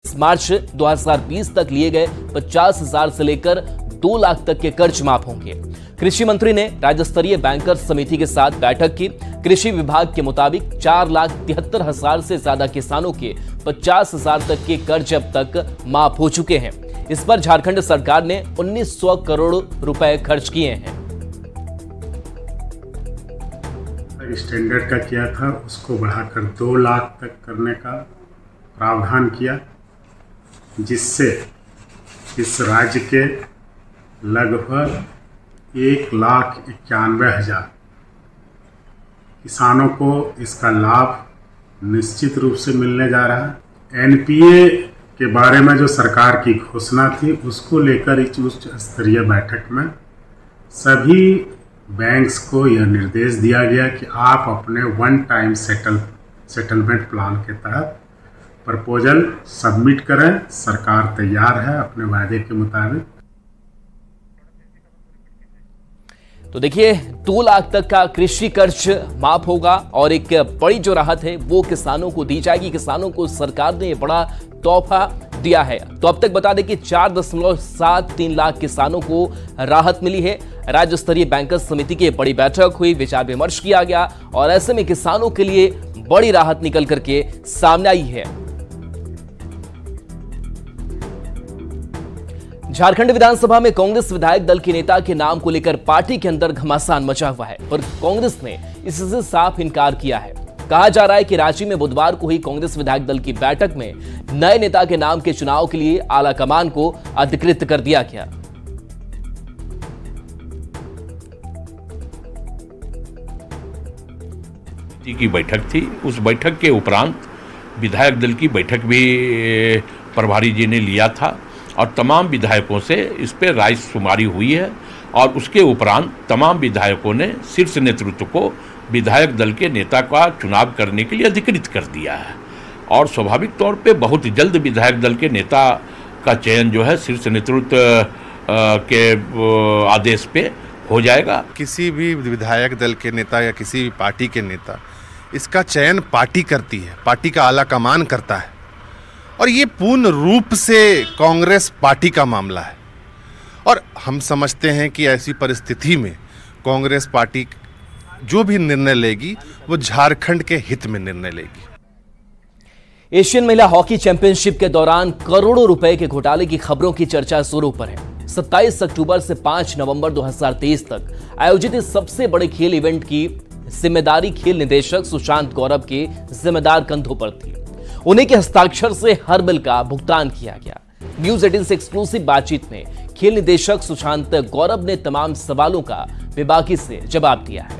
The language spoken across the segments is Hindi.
मार्च 2020 तक लिए गए 50,000 से लेकर 2 लाख तक के कर्ज माफ होंगे। कृषि मंत्री ने राज्य स्तरीय बैंकर्स समिति के साथ बैठक की। कृषि विभाग के मुताबिक 4,73,000 से ज्यादा किसानों के 50,000 तक के कर्ज अब तक माफ हो चुके हैं। इस पर झारखंड सरकार ने 1900 करोड़ रुपए खर्च किए हैं। स्टैंडर्ड का किया था, उसको बढ़ाकर 2 लाख तक करने का प्रावधान किया, जिससे इस राज्य के लगभग 1,91,000 किसानों को इसका लाभ निश्चित रूप से मिलने जा रहा है। एनपीए के बारे में जो सरकार की घोषणा थी, उसको लेकर इस उच्च स्तरीय बैठक में सभी बैंक्स को यह निर्देश दिया गया कि आप अपने वन टाइम सेटलमेंट प्लान के तहत प्रपोजल सबमिट करें। सरकार तैयार है अपने वायदे के मुताबिक। तो देखिए 2 लाख तक का कृषि कर्ज माफ होगा और एक बड़ी जो राहत है वो किसानों को दी जाएगी। किसानों को सरकार ने बड़ा तोहफा दिया है। तो अब तक बता दें कि 4.73 लाख किसानों को राहत मिली है। राज्य स्तरीय बैंकर्स समिति की बड़ी बैठक हुई, विचार विमर्श किया गया और ऐसे में किसानों के लिए बड़ी राहत निकल करके सामने आई है। झारखंड विधानसभा में कांग्रेस विधायक दल के नेता के नाम को लेकर पार्टी के अंदर घमासान मचा हुआ है, पर कांग्रेस ने इससे साफ इनकार किया है। कहा जा रहा है कि रांची में बुधवार को हुई कांग्रेस विधायक दल की बैठक में नए नेता के नाम के चुनाव के लिए आला कमान को अधिकृत कर दिया गया। की बैठक थी, उस बैठक के उपरांत विधायक दल की बैठक भी प्रभारी जी ने लिया था और तमाम विधायकों से इस पर राय शुमारी हुई है और उसके उपरांत तमाम विधायकों ने शीर्ष नेतृत्व को विधायक दल के नेता का चुनाव करने के लिए अधिकृत कर दिया है और स्वाभाविक तौर पे बहुत जल्द विधायक दल के नेता का चयन जो है शीर्ष नेतृत्व के आदेश पे हो जाएगा। किसी भी विधायक दल के नेता या किसी भी पार्टी के नेता, इसका चयन पार्टी करती है, पार्टी का आला कमान करता है और ये पूर्ण रूप से कांग्रेस पार्टी का मामला है और हम समझते हैं कि ऐसी परिस्थिति में कांग्रेस पार्टी जो भी निर्णय लेगी वो झारखंड के हित में निर्णय लेगी। एशियन महिला हॉकी चैंपियनशिप के दौरान करोड़ों रुपए के घोटाले की खबरों की चर्चा जोरों पर है। 27 अक्टूबर से 5 नवंबर 2023 तक आयोजित इस सबसे बड़े खेल इवेंट की जिम्मेदारी खेल निदेशक सुशांत गौरव के जिम्मेदार कंधों पर थी। उन्हीं के हस्ताक्षर से हर बिल का भुगतान किया गया। न्यूज 18 से एक्सक्लूसिव बातचीत में खेल निदेशक सुशांत गौरव ने तमाम सवालों का बेबाकी से जवाब दिया है।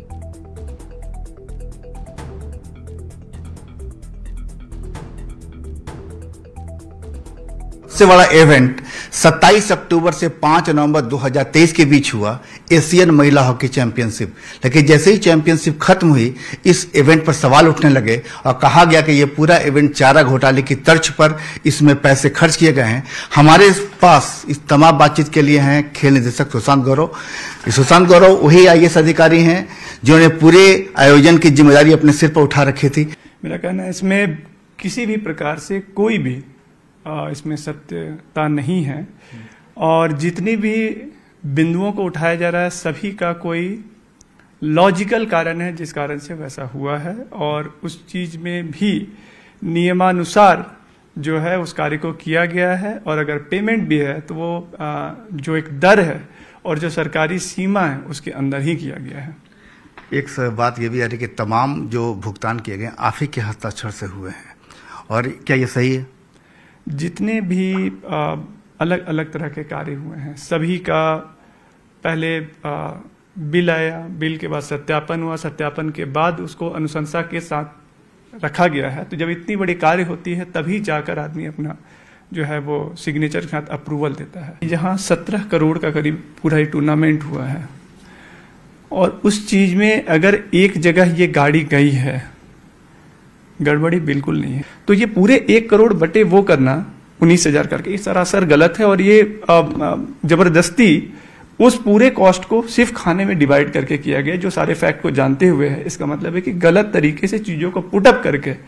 सबसे बड़ा इवेंट 27 अक्टूबर से 5 नवंबर 2023 के बीच हुआ एशियन महिला हॉकी चैंपियनशिप। लेकिन जैसे ही चैंपियनशिप खत्म हुई, इस इवेंट पर सवाल उठने लगे और कहा गया कि ये पूरा इवेंट चारा घोटाले की तर्ज पर इसमें पैसे खर्च किए गए हैं। हमारे पास इस तमाम बातचीत के लिए हैं खेल निदेशक सुशांत गौरव। सुशांत गौरव वही IAS अधिकारी हैं जिन्होंने पूरे आयोजन की जिम्मेदारी अपने सिर पर उठा रखी थी। मेरा कहना है इसमें किसी भी प्रकार से कोई भी इसमें सत्यता नहीं है और जितनी भी बिंदुओं को उठाया जा रहा है सभी का कोई लॉजिकल कारण है जिस कारण से वैसा हुआ है और उस चीज में भी नियमानुसार जो है उस कार्य को किया गया है और अगर पेमेंट भी है तो वो जो एक दर है और जो सरकारी सीमा है उसके अंदर ही किया गया है। एक बात ये भी आ रही कि तमाम जो भुगतान किए गए आप ही के हस्ताक्षर से हुए हैं और क्या ये सही है? जितने भी अलग अलग तरह के कार्य हुए हैं सभी का पहले बिल आया, बिल के बाद सत्यापन हुआ, सत्यापन के बाद उसको अनुशंसा के साथ रखा गया है। तो जब इतनी बड़ी कार्य होती है तभी जाकर आदमी अपना जो है वो सिग्नेचर के साथ अप्रूवल देता है। यहाँ 17 करोड़ का करीब पूरा टूर्नामेंट हुआ है और उस चीज में अगर एक जगह ये गाड़ी गई है, गड़बड़ी बिल्कुल नहीं है, तो ये पूरे 1 करोड़ बटे वो करना 19,000 करके ये सरासर गलत है और ये जबरदस्ती उस पूरे कॉस्ट को सिर्फ खाने में डिवाइड करके किया गया जो सारे फैक्ट को जानते हुए है। इसका मतलब है कि गलत तरीके से चीजों को पुटअप करके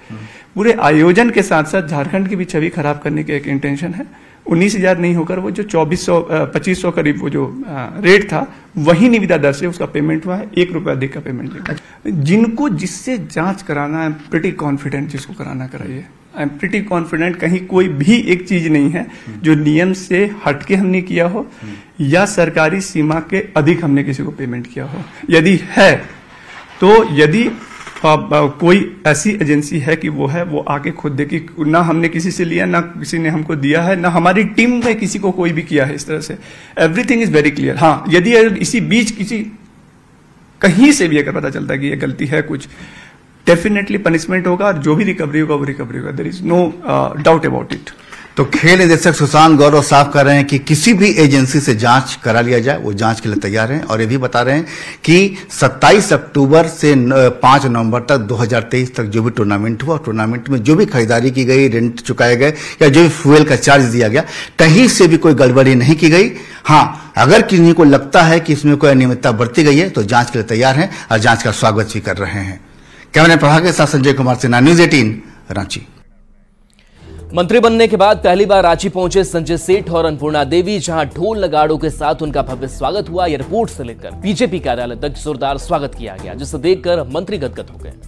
पूरे आयोजन के साथ साथ झारखंड की भी छवि खराब करने की एक इंटेंशन है। 19,000 नहीं होकर वो जो 2500 करीब वो जो रेट था वही निविदा दर से उसका पेमेंट हुआ है, 1 रुपया अधिक का पेमेंट लिया। जिनको जिससे जांच कराना है, प्रिटी कॉन्फिडेंट जिसको कराना कराइए। आई एम प्रिटी कॉन्फिडेंट कहीं कोई भी एक चीज नहीं है जो नियम से हटके हमने किया हो या सरकारी सीमा के अधिक हमने किसी को पेमेंट किया हो। यदि है तो यदि कोई ऐसी एजेंसी है कि वो है, वो आके खुद देखी, ना हमने किसी से लिया, ना किसी ने हमको दिया है, ना हमारी टीम में किसी को कोई भी किया है इस तरह से। Everything is very clear. हाँ, यदि इसी बीच किसी कहीं से भी अगर पता चलता है कि ये गलती है कुछ, डेफिनेटली पनिशमेंट होगा और जो भी रिकवरी होगा वो रिकवरी होगा। There is no doubt about it. तो खेल निदेशक सुशांत गौरव साफ कर रहे हैं कि किसी भी एजेंसी से जांच करा लिया जाए, वो जांच के लिए तैयार हैं। और ये भी बता रहे हैं कि 27 अक्टूबर से 5 नवंबर तक 2023 तक जो भी टूर्नामेंट हुआ, टूर्नामेंट में जो भी खरीदारी की गई, रेंट चुकाए गए या जो भी फ्यूल का चार्ज दिया गया, कहीं से भी कोई गड़बड़ी नहीं की गई। हाँ, अगर किसी को लगता है कि इसमें कोई अनियमितता बरती गई है तो जांच के लिए तैयार हैं और जांच का स्वागत भी कर रहे हैं। कैमरा प्रभाग के साथ संजय कुमार सिन्हा, न्यूज 18 रांची। मंत्री बनने के बाद पहली बार रांची पहुंचे संजय सेठ और अन्नपूर्णा देवी, जहां ढोल नगाड़ों के साथ उनका भव्य स्वागत हुआ। एयरपोर्ट से लेकर बीजेपी कार्यालय तक जोरदार स्वागत किया गया, जिसे देखकर मंत्री गदगद हो गए।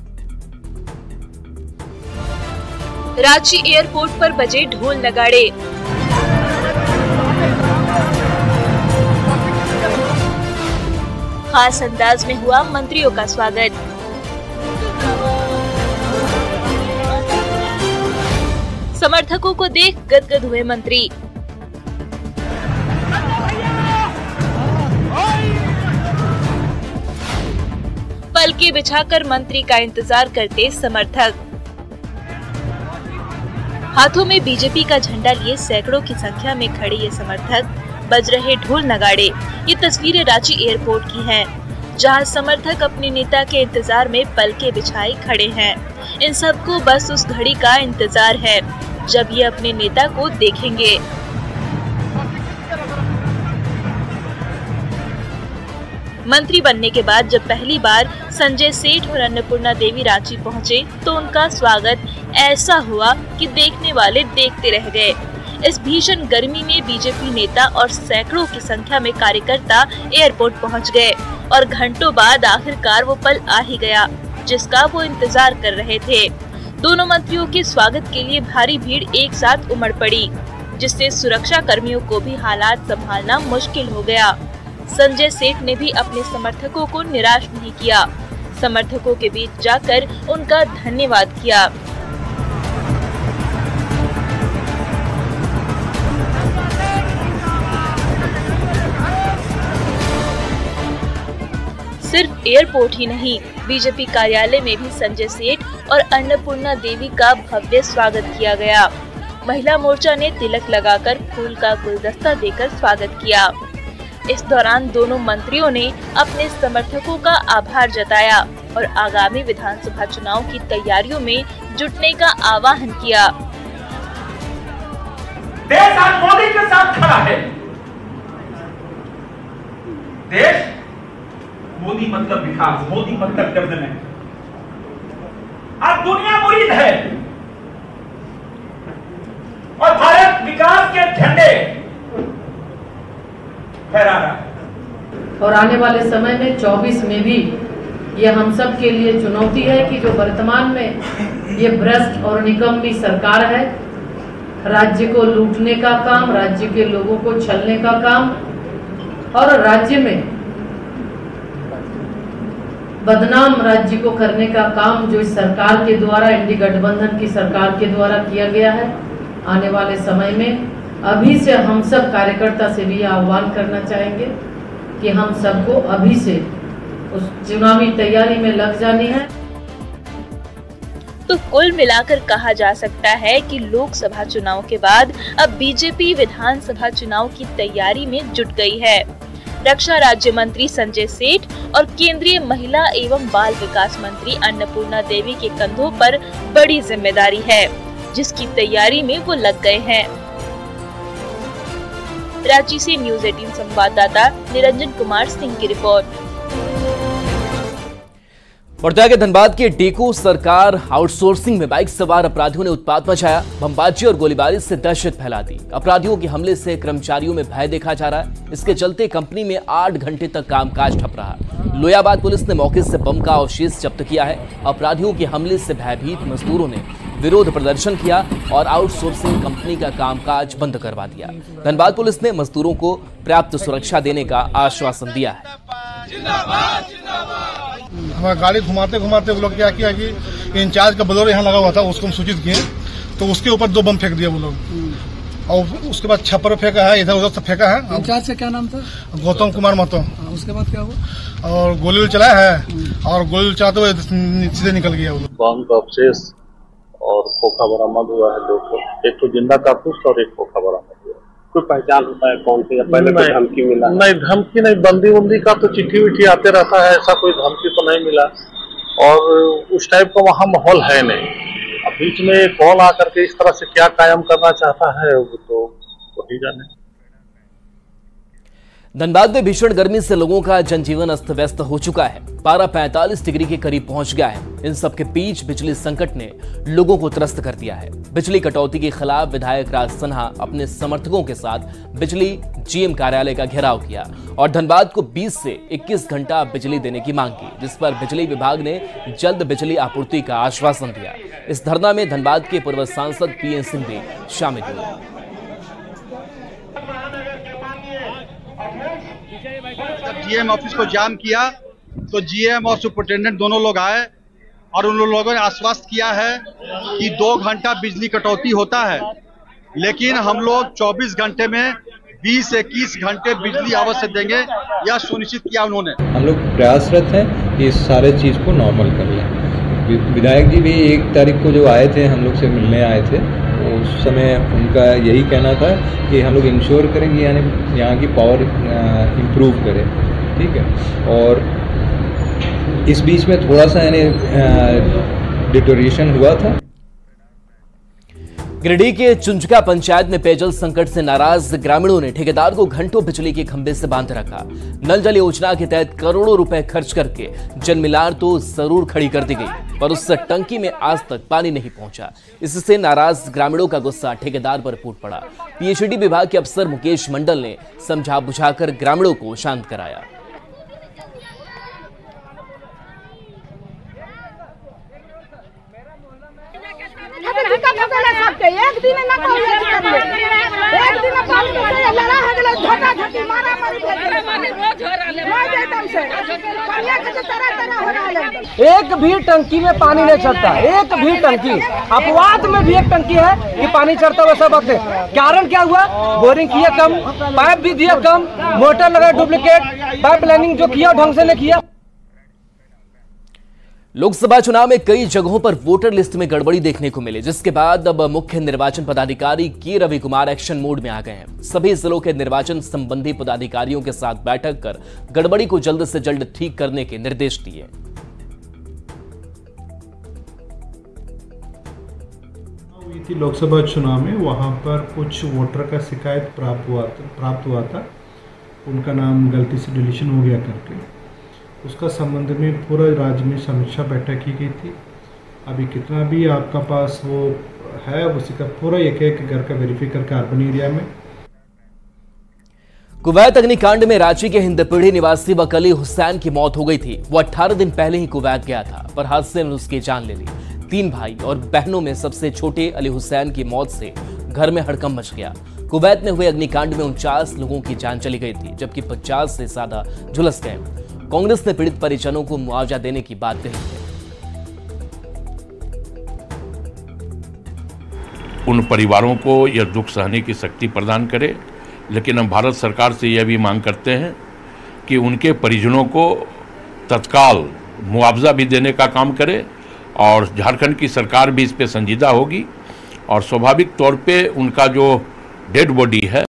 रांची एयरपोर्ट पर बजे ढोल नगाड़े। खास अंदाज में हुआ मंत्रियों का स्वागत। समर्थकों को देख गदगद हुए मंत्री। पलके बिछाकर मंत्री का इंतजार करते समर्थक। हाथों में बीजेपी का झंडा लिए सैकड़ों की संख्या में खड़े ये समर्थक, बज रहे ढोल नगाड़े। ये तस्वीरें रांची एयरपोर्ट की हैं, जहां समर्थक अपने नेता के इंतजार में पलके बिछाए खड़े हैं। इन सबको बस उस घड़ी का इंतजार है जब ये अपने नेता को देखेंगे। मंत्री बनने के बाद जब पहली बार संजय सेठ और अन्नपूर्णा देवी रांची पहुंचे तो उनका स्वागत ऐसा हुआ कि देखने वाले देखते रह गए। इस भीषण गर्मी में बीजेपी नेता और सैकड़ों की संख्या में कार्यकर्ता एयरपोर्ट पहुंच गए और घंटों बाद आखिरकार वो पल आ ही गया जिसका वो इंतजार कर रहे थे। दोनों मंत्रियों के स्वागत के लिए भारी भीड़ एक साथ उमड़ पड़ी, जिससे सुरक्षा कर्मियों को भी हालात संभालना मुश्किल हो गया। संजय सेठ ने भी अपने समर्थकों को निराश नहीं किया, समर्थकों के बीच जाकर उनका धन्यवाद किया। सिर्फ एयरपोर्ट ही नहीं, बीजेपी कार्यालय में भी संजय सेठ और अन्नपूर्णा देवी का भव्य स्वागत किया गया। महिला मोर्चा ने तिलक लगाकर फूल का गुलदस्ता देकर स्वागत किया। इस दौरान दोनों मंत्रियों ने अपने समर्थकों का आभार जताया और आगामी विधानसभा चुनाव की तैयारियों में जुटने का आह्वान किया। देश आज मोदी के साथ खड़ा है। देश मोदी मतलब विकास, मोदी मतलब डेवलपमेंट। आज दुनिया मुरीद है और भारत विकास के झंडे फहरा रहा है। और आने वाले समय में 24 में भी ये हम सब के लिए चुनौती है कि जो वर्तमान में ये भ्रष्ट और निकम्मी सरकार है, राज्य को लूटने का काम, राज्य के लोगों को छलने का काम और राज्य में बदनाम राज्य को करने का काम जो इस सरकार के द्वारा, इंडी गठबंधन की सरकार के द्वारा किया गया है, आने वाले समय में अभी से हम सब कार्यकर्ता से भी आह्वान करना चाहेंगे कि हम सबको अभी से उस चुनावी तैयारी में लग जानी है। तो कुल मिलाकर कहा जा सकता है कि लोकसभा चुनाव के बाद अब बीजेपी विधानसभा चुनाव की तैयारी में जुट गई है। रक्षा राज्य मंत्री संजय सेठ और केंद्रीय महिला एवं बाल विकास मंत्री अन्नपूर्णा देवी के कंधों पर बड़ी जिम्मेदारी है, जिसकी तैयारी में वो लग गए हैं। रांची से न्यूज 18 संवाददाता निरंजन कुमार सिंह की रिपोर्ट। बढ़ते आगे धनबाद के डेको सरकार आउटसोर्सिंग में बाइक सवार अपराधियों ने उत्पात मचाया। बमबाजी और गोलीबारी से दहशत फैला दी। अपराधियों के हमले से कर्मचारियों में भय देखा जा रहा है। इसके चलते कंपनी में 8 घंटे तक कामकाज ठप रहा। लोयाबाद पुलिस ने मौके से बम का अवशेष जब्त किया है। अपराधियों के हमले से भयभीत मजदूरों ने विरोध प्रदर्शन किया और आउटसोर्सिंग कंपनी का कामकाज बंद करवा दिया। धनबाद पुलिस ने मजदूरों को पर्याप्त सुरक्षा देने का आश्वासन दिया है। हमारा गाड़ी घुमाते घुमाते वो लोग क्या किया कि इंचार्ज का बोलेरो यहाँ लगा हुआ था, उसको हम सूचित किए तो उसके ऊपर 2 बम फेंक दिया वो लोग और उसके बाद छप्पर फेंका है, इधर उधर से फेंका है। इंचार्ज से क्या नाम था? गौतम कुमार महतो। उसके बाद क्या हुआ? और गोली चलाया है और गोली चलाते हुए सीधे निकल गया वो लोग। बम का अवशेष और खोखा बरामद हुआ है 2 एक तो जिंदा कारतूस और एक खोखा बरामद हुआ। कोई पहचान होता है कौन सी? पहले कोई धमकी मिला? नहीं, धमकी नहीं, बंदी का तो चिट्ठी विट्ठी आते रहता है, ऐसा कोई धमकी तो नहीं मिला और उस टाइप का वहाँ माहौल है नहीं। अब बीच में कौन आकर के इस तरह से क्या कायम करना चाहता है वो तो वही जाने। धनबाद में भीषण गर्मी से लोगों का जनजीवन अस्त व्यस्त हो चुका है। पारा 45 डिग्री के करीब पहुंच गया है। इन सब के बीच बिजली संकट ने लोगों को त्रस्त कर दिया है। बिजली कटौती के खिलाफ विधायक राज सिन्हा अपने समर्थकों के साथ बिजली जीएम कार्यालय का घेराव किया और धनबाद को 20 से 21 घंटा बिजली देने की मांग की, जिस पर बिजली विभाग ने जल्द बिजली आपूर्ति का आश्वासन दिया। इस धरना में धनबाद के पूर्व सांसद पीएन सिंह भी शामिल हुए। जब जीएम ऑफिस को जाम किया तो जीएम और सुपरिटेंडेंट दोनों लोग आए और उन लोगों ने आश्वस्त किया है कि 2 घंटा बिजली कटौती होता है, लेकिन हम लोग 24 घंटे में 20 से 21 घंटे बिजली अवश्य देंगे, यह सुनिश्चित किया उन्होंने। हम लोग प्रयासरत हैं कि इस सारे चीज़ को नॉर्मल कर लें। विधायक जी भी 1 तारीख को जो आए थे, हम लोग से मिलने आए थे, उस समय उनका यही कहना था कि हम लोग इंश्योर करेंगे यानी यहाँ की पावर इम्प्रूव करें, ठीक है। और इस बीच में थोड़ा सा यानी डिटोरेशन हुआ था। गिरिडीह के चुंचका पंचायत में पेयजल संकट से नाराज ग्रामीणों ने ठेकेदार को घंटों बिजली के खंभे से बांध रखा। नल जल योजना के तहत करोड़ों रुपए खर्च करके जनमिलार तो जरूर खड़ी कर दी गई, पर उस टंकी में आज तक पानी नहीं पहुंचा। इससे नाराज ग्रामीणों का गुस्सा ठेकेदार पर फूट पड़ा। पीएचईडी विभाग के अफसर मुकेश मंडल ने समझा बुझाकर ग्रामीणों को शांत कराया। एक दिन ना एक दिन लड़ा है झोटा झोटी मारा मारी। एक भी टंकी में पानी नहीं चढ़ता, एक भी टंकी। अपवाद में भी एक टंकी है कि पानी चढ़ता हुआ सब वक्त। कारण क्या हुआ? बोरिंग किया कम, पाइप भी दिया कम, मोटर लगा डुप्लीकेट, पाइप लाइनिंग जो किया ढंग से नहीं किया। लोकसभा चुनाव में कई जगहों पर वोटर लिस्ट में गड़बड़ी देखने को मिली, जिसके बाद अब मुख्य निर्वाचन पदाधिकारी के रवि कुमार एक्शन मोड में आ गए हैं। सभी जिलों के निर्वाचन संबंधी पदाधिकारियों के साथ बैठक कर गड़बड़ी को जल्द से जल्द ठीक करने के निर्देश दिए। लोकसभा चुनाव में वहां पर कुछ वोटर का शिकायत प्राप्त हुआ था, उनका नाम गलती से डिलीशन हो गया करके। उसका संबंध में पूरा राज्य में समीक्षा बैठक की गई थी। अभी कितना भी आपका पास वो है उसी का पूरा एक घर का वेरीफाई करके अर्बन एरिया में। कुवैत अग्निकांड में रांची के हिंदपीढ़ी निवासी वकली हुसैन की मौत हो गई थी। वो 18 दिन पहले ही कुवैत गया था, पर हादसे में उसकी जान ले ली। 3 भाई और बहनों में सबसे छोटे अली हुसैन की मौत से घर में हड़कंप मच गया। कुवैत में हुए अग्निकांड में 49 लोगों की जान चली गई थी, जबकि 50 से ज्यादा झुलस गए। कांग्रेस ने पीड़ित परिजनों को मुआवजा देने की बात कही है। उन परिवारों को यह दुख सहने की शक्ति प्रदान करे, लेकिन हम भारत सरकार से यह भी मांग करते हैं कि उनके परिजनों को तत्काल मुआवजा भी देने का काम करे और झारखंड की सरकार भी इस पे संजीदा होगी और स्वाभाविक तौर पे उनका जो डेड बॉडी है